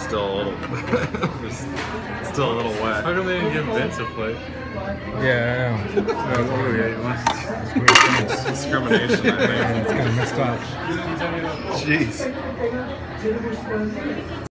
still a little, still a little wet. How come they didn't give Vince a plate? Yeah, I know. Oh, yeah, you want It's weird things. Discrimination, I think. It's kind of messed up. Jeez.